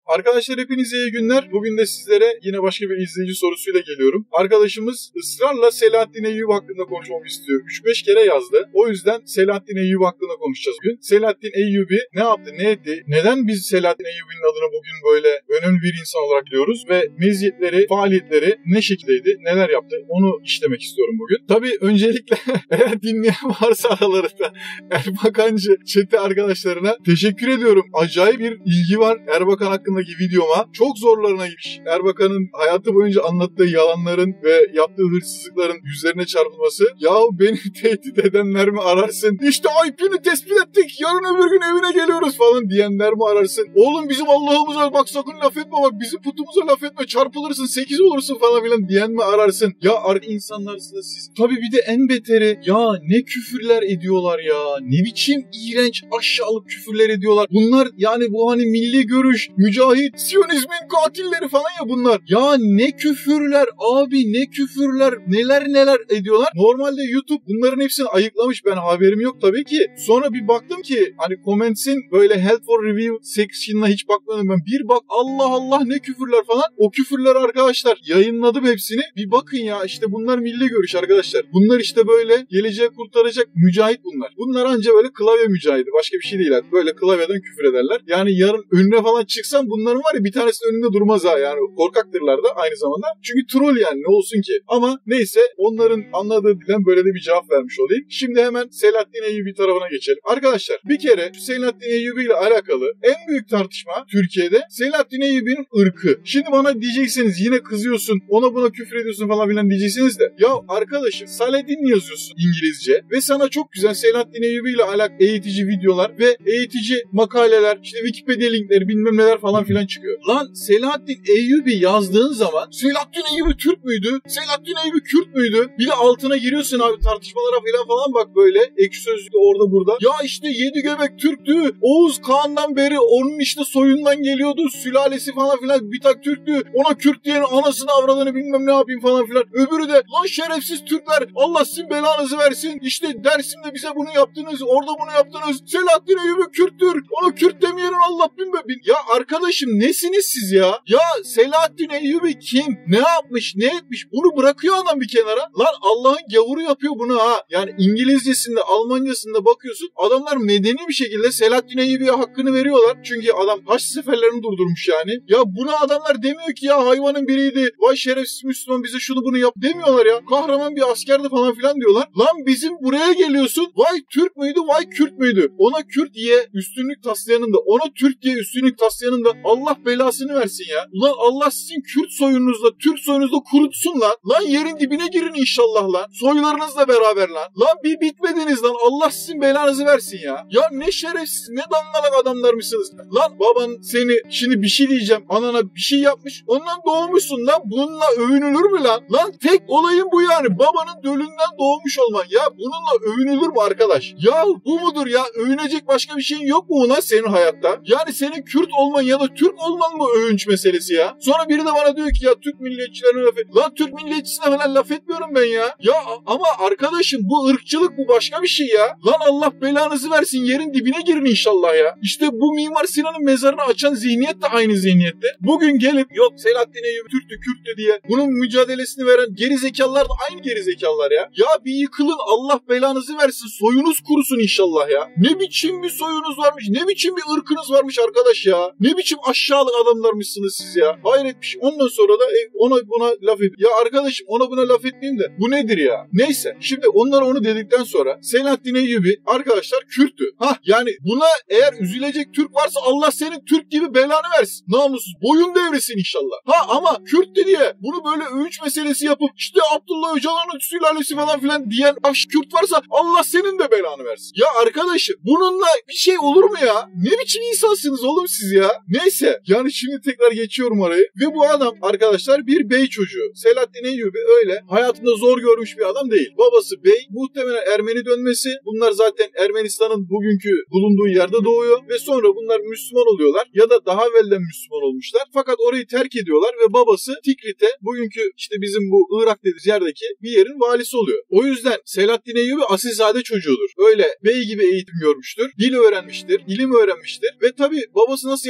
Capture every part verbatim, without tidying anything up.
Arkadaşlar hepinize iyi günler. Bugün de sizlere yine başka bir izleyici sorusuyla geliyorum. Arkadaşımız ısrarla Selahaddin Eyyubi hakkında konuşmamı istiyor. üç beş kere yazdı. O yüzden Selahaddin Eyyubi hakkında konuşacağız bugün. Selahaddin Eyyubi ne yaptı, ne etti? Neden biz Selahaddin Eyyubi'nin adını bugün böyle önemli bir insan olarak biliyoruz? Ve meziyetleri, faaliyetleri ne şekildeydi, neler yaptı? Onu işlemek istiyorum bugün. Tabii öncelikle eğer dinleyen varsa aralarında Erbakancı çete arkadaşlarına teşekkür ediyorum. Acayip bir ilgi var Erbakan hakkındaki videoma. Çok zorlarına gitmiş. Erbakan'ın hayatı boyunca anlattığı yalanların ve yaptığı hırsızlıkların yüzlerine çarpılması. Yahu beni tehdit edenler mi ararsın? İşte I P'ni tespit ettik. Yarın öbür gün evine geliyoruz falan diyenler mi ararsın? Oğlum bizim Allah'ımıza bak sakın laf etme bak bizim putumuza laf etme çarpılırsın sekiz olursun falan filan diyen mi ararsın? Ya artık insanlarsınız siz. Tabii bir de en beteri ya ne küfürler ediyorlar ya. Ne biçim iğrenç aşağılık küfürler ediyorlar. Bunlar yani bu hani milli görüş, mücahit, Siyonizmin katilleri falan ya bunlar. Ya ne küfürler abi ne küfürler neler neler ediyorlar. Normalde YouTube bunların hepsini ayıklamış ben haberim yok tabii ki. Sonra bir baktım ki hani comments'in böyle help for review section'ına hiç bakmadım ben. Bir bak Allah Allah ne küfürler falan. O küfürler arkadaşlar yayınladım hepsini. Bir bakın ya işte bunlar milli görüş arkadaşlar. Bunlar işte böyle geleceği kurtaracak mücahit bunlar. Bunlar anca böyle klavye mücahidi. Başka bir şey değil artık. Böyle klavyeden küfür ederler. Yani yarın önüne falan çıksam bunların var ya bir tanesi önünde durmaz ha. Yani korkaktırlar da aynı zamanda. Çünkü troll yani ne olsun ki. Ama neyse onların anladığı dilden böyle de bir cevap vermiş olayım. Şimdi hemen Selahaddin Eyyubi tarafına geçelim. Arkadaşlar bir kere Selahaddin Eyyubi ile alakalı en büyük tartışma Türkiye'de Selahaddin Eyyubi'nin ırkı. Şimdi bana diyeceksiniz yine kızıyorsun ona buna küfür ediyorsun falan filan diyeceksiniz de ya arkadaşım Saladin yazıyorsun İngilizce ve sana çok güzel Selahaddin Eyyubi ile alakalı eğitici videolar ve eğitici makaleler işte Wikipedia linkleri bilmem neler falan filan çıkıyor. Lan Selahaddin Eyyubi yazdığın zaman Selahaddin Eyyubi Türk müydü? Selahaddin Eyyubi Kürt müydü? Bir de altına giriyorsun abi tartışmalara falan falan bak böyle ekşi sözlükte orada burada. Ya işte yedi göbek Türktü. Oğuz Kağan'dan beri onun işte soyundan geliyordu. Sülalesi falan filan bir tak Türktü. Ona Kürt diyenin anasını avradını bilmem ne yapayım falan filan. Öbürü de lan şerefsiz Türkler Allah sizin belanızı versin. İşte Dersim'de bize bunu yaptınız. Orada bunu yaptınız. Selahaddin Eyyubi Kürttür. Ona Kürt demeyenin Allah bilmem. Ya arkadaşım nesiniz siz ya? Ya Selahaddin Eyyubi kim? Ne yapmış? Ne etmiş? Bunu bırakıyor adam bir kenara. Lan Allah'ın gavuru yapıyor bunu ha. Yani İngilizcesinde, Almancasında bakıyorsun. Adamlar medeni bir şekilde Selahaddin Eyyubi'ye hakkını veriyorlar. Çünkü adam haç seferlerini durdurmuş yani. Ya buna adamlar demiyor ki ya hayvanın biriydi. Vay şerefsiz Müslüman bize şunu bunu yap demiyorlar ya. Kahraman bir askerdi falan filan diyorlar. Lan bizim buraya geliyorsun. Vay Türk müydü? Vay Kürt müydü? Ona Kürt diye üstünlük taslayanın da ona Türk diye üstünlük taslayanın da Allah belasını versin ya. Ulan Allah sizin Kürt soyunuzla Türk soyunuzla kurutsun lan. Lan yerin dibine girin inşallah lan. Soylarınızla beraber lan. Lan bir bitmediniz lan. Allah sizin belanızı versin ya. Ya ne şerefsiz ne damlanak adamlarmışsınız. Lan baban seni şimdi bir şey diyeceğim. Anana bir şey yapmış. Ondan doğmuşsun lan. Bununla övünülür mü lan? Lan tek olayın bu yani. Babanın dölünden doğmuş olman. Ya bununla övünülür mü arkadaş? Ya bu mudur ya? Övünecek başka bir şeyin yok mu lan senin hayatta? Yani senin Kürt olman ya da Türk olman mı övünç meselesi ya? Sonra biri de bana diyor ki ya Türk milliyetçilerine laf et. Lan Türk milliyetçisine falan laf etmiyorum ben ya. Ya ama arkadaşım bu ırkçılık bu başka bir şey ya. Lan Allah belanızı versin yerin dibine girin inşallah ya. İşte bu Mimar Sinan'ın mezarını açan zihniyet de aynı zihniyette. Bugün gelip yok Selahaddin Eyyubi Türktü Kürttü diye bunun mücadelesini veren geri zekalılar da aynı geri zekalılar ya. Ya bir yıkılın Allah belanızı versin soyunuz kurusun inşallah ya. Ne biçim bir soyunuz varmış ne biçim bir ırkınız varmış arkadaş ya. Ne biçim aşağılık adamlarmışsınız siz ya. Hayret bir şey. Ondan sonra da e, ona buna laf edin. Ya arkadaşım ona buna laf etmeyeyim de bu nedir ya? Neyse şimdi onlar onu dedikten sonra Selahaddin Eyyubi arkadaşlar Kürttü. Hah yani buna eğer üzülecek Türk varsa Allah senin Türk gibi belanı versin. Namussuz boyun devresin inşallah. Ha ama Kürttü diye bunu böyle övünç meselesi yapıp işte Abdullah Öcalan'ın sülalesi falan filan diyen aş Kürt varsa Allah senin de belanı versin. Ya arkadaşım bununla bir şey olur mu ya? Ne biçim insansınız oğlum siz ya? Neyse yani şimdi tekrar geçiyorum orayı ve bu adam arkadaşlar bir bey çocuğu. Selahaddin Eyyubi öyle hayatında zor görmüş bir adam değil. Babası bey muhtemelen Ermeni dönmesi. Bunlar zaten Ermenistan'ın bugünkü bulunduğu yerde doğuyor ve sonra bunlar Müslüman oluyorlar ya da daha evvelden Müslüman olmuşlar. Fakat orayı terk ediyorlar ve babası Tikrit'e bugünkü işte bizim bu Irak dediğimiz yerdeki bir yerin valisi oluyor. O yüzden Selahaddin Eyyubi asilzade çocuğudur. Öyle bey gibi eğitim görmüştür. Dil öğrenmiştir, ilim öğrenmiştir ve tabii babası nasıl yapmış bilmiyorum.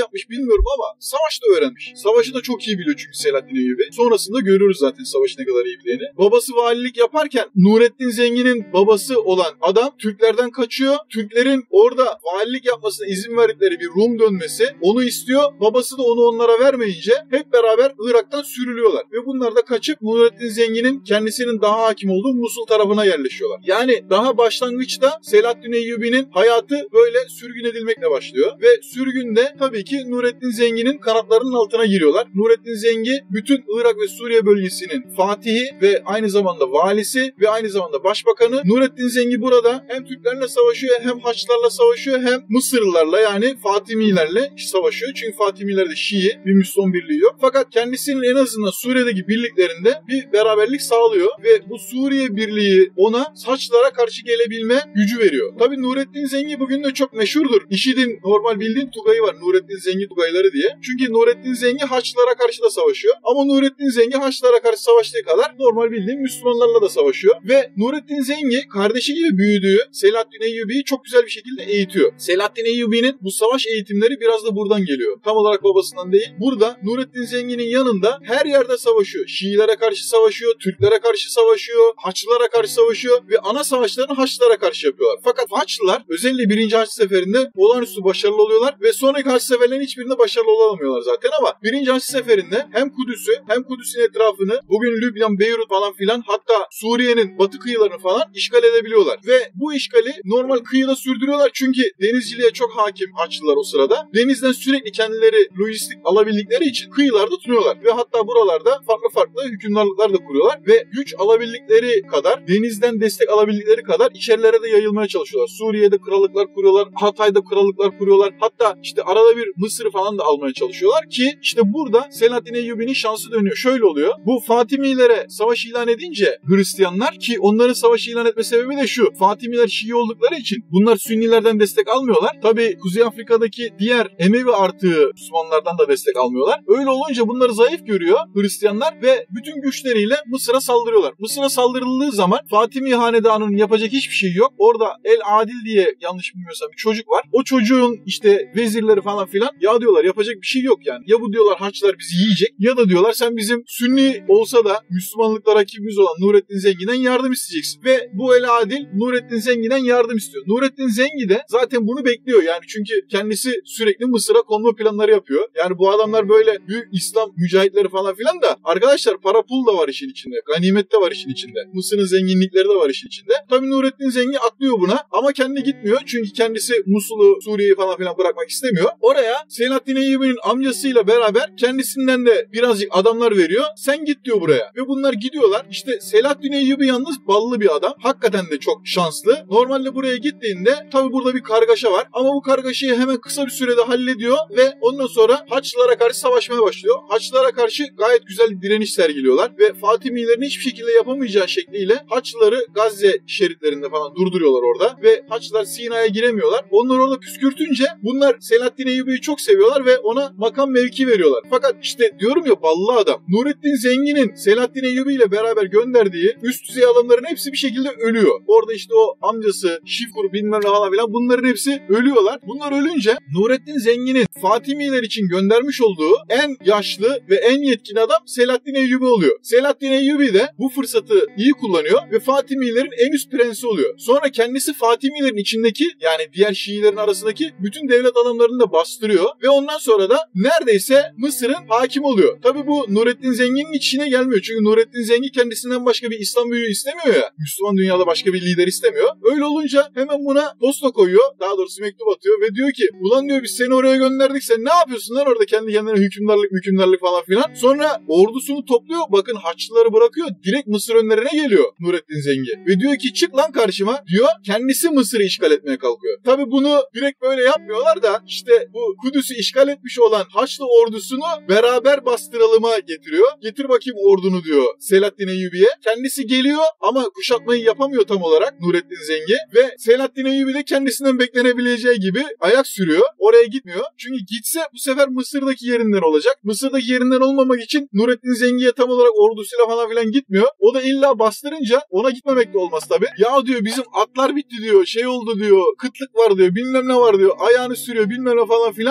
bilmiyorum ama savaş da öğrenmiş. Savaşı da çok iyi biliyor çünkü Selahaddin Eyyubi. Sonrasında görüyoruz zaten savaşı ne kadar iyi bildiğini. Babası valilik yaparken Nurettin Zengin'in babası olan adam Türklerden kaçıyor. Türklerin orada valilik yapmasına izin verdikleri bir Rum dönmesi onu istiyor. Babası da onu onlara vermeyince hep beraber Irak'tan sürülüyorlar. Ve bunlar da kaçıp Nurettin Zengin'in kendisinin daha hakim olduğu Musul tarafına yerleşiyorlar. Yani daha başlangıçta Selahaddin Eyyubi'nin hayatı böyle sürgün edilmekle başlıyor. Ve sürgünde tabii ki Nurettin Zengin'in kanatlarının altına giriyorlar. Nurettin Zengi bütün Irak ve Suriye bölgesinin fatihi ve aynı zamanda valisi ve aynı zamanda başbakanı. Nurettin Zengi burada hem Türklerle savaşıyor hem Haçlılarla savaşıyor hem Mısırlılarla yani Fatimilerle savaşıyor. Çünkü Fatimiler de Şii, bir Müslüman birliği yok. Fakat kendisinin en azından Suriye'deki birliklerinde bir beraberlik sağlıyor ve bu Suriye birliği ona Haçlılara karşı gelebilme gücü veriyor. Tabii Nurettin Zengi bugün de çok meşhurdur. IŞİD'in normal bildiğin Tugayı var. Nurettin Zengi Tugayları diye. Çünkü Nurettin Zengi Haçlılara karşı da savaşıyor. Ama Nurettin Zengi Haçlılara karşı savaştığı kadar normal bildiğin Müslümanlarla da savaşıyor. Ve Nurettin Zengi kardeşi gibi büyüdüğü Selahaddin Eyyubi'yi çok güzel bir şekilde eğitiyor. Selahaddin Eyyubi'nin bu savaş eğitimleri biraz da buradan geliyor. Tam olarak babasından değil. Burada Nurettin Zengi'nin yanında her yerde savaşıyor. Şiilere karşı savaşıyor, Türklere karşı savaşıyor, Haçlılara karşı savaşıyor ve ana savaşlarını Haçlılara karşı yapıyorlar. Fakat Haçlılar özellikle birinci Haç Seferi'nde olağanüstü başarılı oluyorlar ve sonraki Haç Seferlerin hiçbirinde başarılı olamıyorlar zaten ama birinci Haç Seferi'nde hem Kudüs'ü hem Kudüs'ün etrafını bugün Lübnan, Beyrut falan filan hatta Suriye'nin batı kıyılarını falan işgal edebiliyorlar. Ve bu işgali normal kıyıda sürdürüyorlar çünkü denizciliğe çok hakim Haçlılar o sırada. Denizden sürekli kendileri lojistik alabildikleri için kıyılarda tutuyorlar. Ve hatta buralarda farklı farklı hükümdarlıklar da kuruyorlar ve güç alabildikleri kadar, denizden destek alabildikleri kadar içerilere de yayılmaya çalışıyorlar. Suriye'de krallıklar kuruyorlar, Hatay'da krallıklar kuruyorlar. Hatta işte arada bir Mısır'ı falan da almaya çalışıyorlar ki işte burada Selahaddin Eyyubi'nin şansı dönüyor. Şöyle oluyor. Bu Fatimilere savaş ilan edince Hristiyanlar ki onların savaş ilan etme sebebi de şu. Fatimiler Şii oldukları için bunlar Sünnilerden destek almıyorlar. Tabii Kuzey Afrika'daki diğer Emevi artığı Müslümanlardan da destek almıyorlar. Öyle olunca bunları zayıf görüyor Hristiyanlar ve bütün güçleriyle Mısır'a saldırıyorlar. Mısır'a saldırıldığı zaman Fatimi Hanedanı'nın yapacak hiçbir şey yok. Orada El Adil diye yanlış bilmiyorsam bir çocuk var. O çocuğun işte vezirleri falan filan ya diyorlar yapacak bir şey yok yani. Ya bu diyorlar Haçlılar bizi yiyecek ya da diyorlar sen bizim Sünni olsa da Müslümanlıkla rakibimiz olan Nurettin Zengin'den yardım isteyeceksin. Ve bu El Adil Nurettin Zengin'den yardım istiyor. Nurettin Zengi de zaten bunu bekliyor yani çünkü kendisi sürekli Mısır'a konma planları yapıyor. Yani bu adamlar böyle büyük İslam mücahitleri falan filan da arkadaşlar para pul da var işin içinde. Ganimet de var işin içinde. Mısır'ın zenginlikleri de var işin içinde. Tabii Nurettin Zengi atlıyor buna ama kendi gitmiyor. Çünkü kendisi Musul'u, Suriye'yi falan filan bırakmak istemiyor. Oraya Selahaddin Eyyubi'nin amcasıyla beraber kendisinden de birazcık adamlar veriyor. Sen git diyor buraya. Ve bunlar gidiyorlar. İşte Selahaddin Eyyubi yalnız ballı bir adam. Hakikaten de çok şanslı. Normalde buraya gittiğinde tabii burada bir kargaşa var. Ama bu kargaşayı hemen kısa bir sürede hallediyor ve ondan sonra Haçlılara karşı savaşmaya başlıyor. Haçlılara karşı gayet güzel bir direniş sergiliyorlar ve Fatimilerin hiçbir şekilde yapamayacağı şekliyle Haçlıları Gazze şeritlerinde falan durduruyorlar orada ve Haçlılar Sina'ya giremiyorlar. Onları orada püskürtünce bunlar Selahaddin Eyyubi'yi çok seviyorlar ve ona makam mevki veriyorlar. Fakat işte diyorum ya ballı adam. Nurettin Zengin'in Selahaddin Eyyubi ile beraber gönderdiği üst düzey adamların hepsi bir şekilde ölüyor. Orada işte o amcası, Şifkur bilmem ne falan filan bunların hepsi ölüyorlar. Bunlar ölünce Nurettin Zengin'in Fatimiler için göndermiş olduğu en yaşlı ve en yetkin adam Selahaddin Eyyubi oluyor. Selahaddin Eyyubi de bu fırsatı iyi kullanıyor ve Fatimilerin en üst prensi oluyor. Sonra kendisi Fatimilerin içindeki yani diğer Şiilerin arasındaki bütün devlet adamlarını da bastırıyor ve ondan sonra da neredeyse Mısır'ın hakim oluyor. Tabi bu Nurettin Zengin'in içine gelmiyor. Çünkü Nurettin Zengin kendisinden başka bir İslam büyüğü istemiyor ya. Müslüman dünyada başka bir lider istemiyor. Öyle olunca hemen buna posta koyuyor. Daha doğrusu mektup atıyor ve diyor ki ulan diyor biz seni oraya gönderdik sen ne yapıyorsun lan orada kendi kendine hükümdarlık hükümdarlık falan filan. Sonra ordusunu topluyor. Bakın Haçlıları bırakıyor. Direkt Mısır önlerine geliyor Nurettin Zengi. Ve diyor ki çık lan karşıma diyor. Kendisi Mısır'ı işgal etmeye kalkıyor. Tabi bunu direkt böyle yapmıyorlar da işte bu Kudüs'ü işgal etmiş olan Haçlı ordusunu beraber bastıralıma getiriyor. Getir bakayım ordunu diyor Selahaddin Eyyubi'ye. Kendisi geliyor ama kuşatmayı yapamıyor tam olarak Nurettin Zengi ve Selahaddin Eyyubi de kendisinden beklenebileceği gibi ayak sürüyor. Oraya gitmiyor. Çünkü gitse bu sefer Mısır'daki yerinden olacak. Mısır'daki yerinden olmamak için Nurettin Zengi'ye tam olarak ordusuyla falan filan gitmiyor. O da illa bastırınca ona gitmemek de olmaz tabii. Ya diyor bizim atlar bitti diyor. Şey oldu diyor. Kıtlık var diyor. Bilmem ne var diyor. Ayağını sürüyor bilmem ne falan filan. Sonra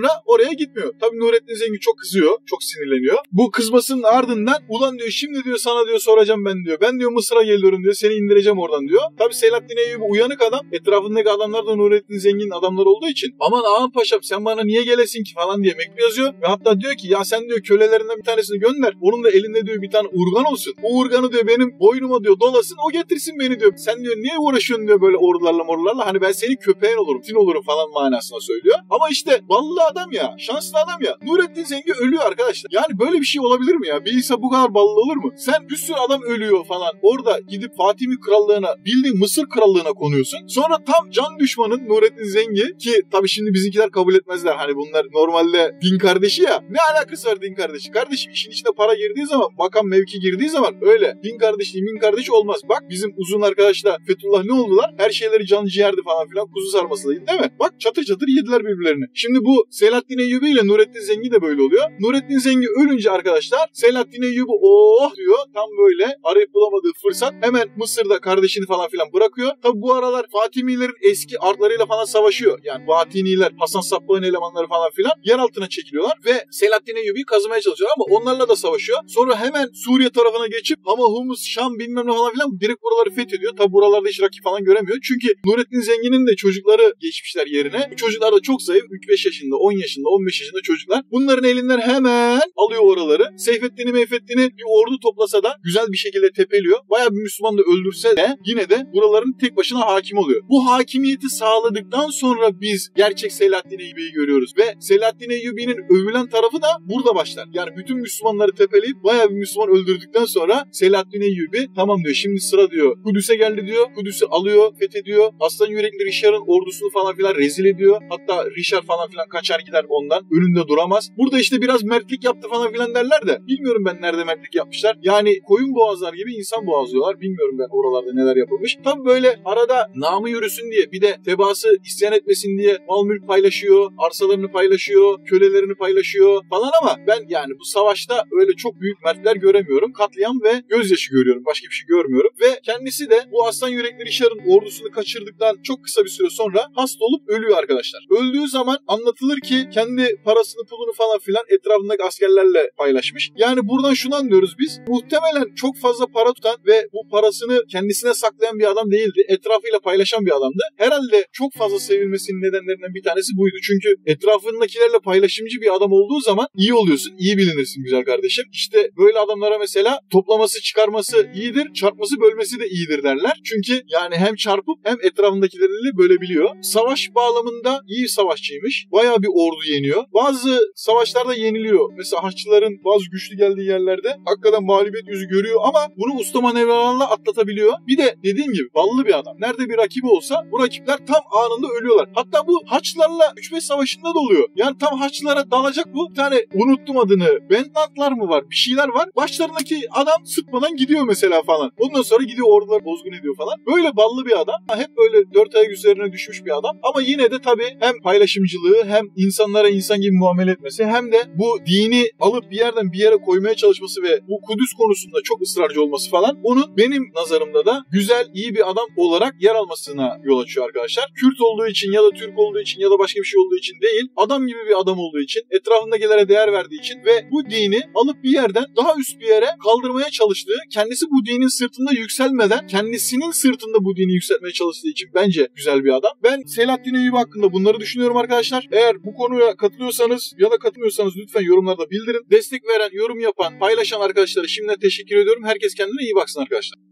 sonra oraya gitmiyor. Tabii Nurettin Zengin çok kızıyor. Çok sinirleniyor. Bu kızmasının ardından ulan diyor şimdi diyor sana diyor soracağım ben diyor. Ben diyor Mısır'a geliyorum diyor. Seni indireceğim oradan diyor. Tabii Selahattin Eyyubi uyanık adam. Etrafındaki adamlar da Nurettin Zengin'in adamları olduğu için aman ağam paşam sen bana niye gelesin ki falan diye mektup yazıyor. Ve hatta diyor ki ya sen diyor kölelerinden bir tanesini gönder. Onun da elinde diyor bir tane urgan olsun. O urganı diyor benim boynuma diyor dolasın o getirsin beni diyor. Sen diyor niye uğraşıyorsun diyor böyle ordularla mordularla. Hani ben senin köpeğin olurum, tin olurum falan manasına söylüyor. Ama işte ballı adam ya, şanslı adam ya. Nurettin Zengin ölüyor arkadaşlar. Yani böyle bir şey olabilir mi ya? Bir insan bu kadar ballı olur mu? Sen bir sürü adam ölüyor falan. Orada gidip Fatimi Krallığına, bildiğin Mısır Krallığına konuyorsun. Sonra tam can düşmanın Nurettin Zengin ki tabii şimdi bizimkiler kabul etmezler. Hani bunlar normalde din kardeşi ya. Ne alakası var din kardeşi? Kardeşim işin içine para girdiği zaman, makam mevki girdiği zaman öyle. Din kardeşi, din kardeşi olmaz. Bak bizim uzun arkadaşla Fethullah ne oldular? Her şeyleri can ciğerdi falan filan. Kuzu sarmasıydı değil mi? Bak çatır çatır yediler birbirlerini. Şimdi bu Selahattin Eyyubi ile Nurettin Zengin de böyle oluyor. Nurettin Zengin ölünce arkadaşlar Selahattin Eyyubi oh diyor. Tam böyle arayıp bulamadığı fırsat hemen Mısır'da kardeşini falan filan bırakıyor. Tabi bu aralar Fatimilerin eski ardlarıyla falan savaşıyor. Yani Fatimiler, Hasan Sabbah'ın elemanları falan filan yer altına çekiliyorlar ve Selahattin Eyyubi'yi kazımaya çalışıyor ama onlarla da savaşıyor. Sonra hemen Suriye tarafına geçip Hama, Humus, Şam bilmem ne falan filan direkt buraları fethediyor. Tabi buralarda hiç rakip falan göremiyor. Çünkü Nurettin Zengin'in de çocukları geçmişler yerine. Bu çocuklar da çok zayıf. üç beş yaşında, on yaşında, on beş yaşında çocuklar. Bunların elinden hemen alıyor oraları. Seyfettin'i Meyfettin'i bir ordu toplasa da güzel bir şekilde tepeliyor. Bayağı bir Müslüman da öldürse de yine de buraların tek başına hakim oluyor. Bu hakimiyeti sağladıktan sonra biz gerçek Selahattin Eyyubi'yi görüyoruz. Ve Selahattin Eyyubi'nin övülen tarafı da burada başlar. Yani bütün Müslümanları tepeleyip bayağı bir Müslüman öldürdükten sonra Selahattin Eyyubi tamam diyor şimdi sıra diyor. Kudüs'e geldi diyor. Kudüs'ü alıyor, fethediyor. Aslan yürekli Rişar'ın ordusunu falan filan rezil ediyor. Hatta Rişar falan filan kaçar gider ondan. Önünde duramaz. Burada işte biraz mertlik yaptı falan filan derler de bilmiyorum ben nerede mertlik yapmışlar. Yani koyun boğazlar gibi insan boğazlıyorlar. Bilmiyorum ben oralarda neler yapılmış. Tabii böyle arada namı yürüsün diye bir de tebaası isyan etmesin diye mal mülk paylaşıyor, arsalarını paylaşıyor, kölelerini paylaşıyor falan ama ben yani bu savaşta öyle çok büyük mertler göremiyorum. Katliam ve gözyaşı görüyorum. Başka bir şey görmüyorum. Ve kendisi de bu aslan yürekli Rişar'ın ordusunu kaçırdıktan çok kısa bir süre sonra hasta olup ölüyor arkadaşlar. Öldüğü zaman anlatılır ki kendi parasını pulunu falan filan etrafındaki askerlerle paylaşmış. Yani buradan şunu anlıyoruz biz. Muhtemelen çok fazla para tutan ve bu parasını kendisine saklayan bir adam değildi. Etrafıyla paylaşan bir adamdı. Herhalde çok fazla sevilmesinin nedenlerinden bir tanesi buydu. Çünkü etrafındakilerle paylaşımcı bir adam olduğu zaman iyi oluyorsun, iyi bilinirsin güzel kardeşim. İşte böyle adamlara mesela toplaması, çıkarması iyidir, çarpması, bölmesi de iyidir derler. Çünkü yani hem çarpıp hem etrafındakileriyle bölebiliyor. Savaş bağlamında iyi savaşçıymış. Bayağı bir ordu yeniyor. Bazı savaşlarda yeniliyor. Mesela Haçlıların bazı güçlü geldiği yerlerde hakikaten mağlubiyet yüzü görüyor ama bunu usta manevralarla atlatabiliyor. Bir de dediğim gibi ballı bir adam. Nerede bir rakibi olsa bu rakipler tam anında ölüyorlar. Hatta bu Haçlılarla üç beş savaşında da oluyor. Yani tam Haçlılara dalacak bu. Bir tane unuttum adını. Bentantlar mı var? Bir şeyler var. Başlarındaki adam sıkmadan gidiyor mesela falan. Ondan sonra gidiyor orduları bozgun ediyor falan. Böyle ballı bir adam. Hep böyle dört ayak üzerine düşmüş bir adam. Ama yine de tabii hem paylaşımcılığı hem insanlara insan gibi muamele etmesi hem de bu dini alıp bir yerden bir yere koymaya çalışması ve bu Kudüs konusunda çok ısrarcı olması falan onun benim nazarımda da güzel, iyi bir adam olarak yer almasına yol açıyor arkadaşlar. Kürt olduğu için ya da Türk olduğu için ya da başka bir şey olduğu için değil, adam gibi bir adam olduğu için, etrafındakilere değer verdiği için ve bu dini alıp bir yerden daha üst bir yere kaldırmaya çalıştığı, kendisi bu dinin sırtında yükselmeden kendisinin sırtında bu dini yükseltmeye çalıştığı için bence güzel bir adam. Ben Selahattin Eyyubi hakkında bunları düşünüyorum arkadaşlar. Eğer bu konuya katılıyorsanız ya da katılmıyorsanız lütfen yorumlarda bildirin. Destek veren, yorum yapan, paylaşan arkadaşlara şimdiden teşekkür ediyorum. Herkes kendine iyi baksın arkadaşlar.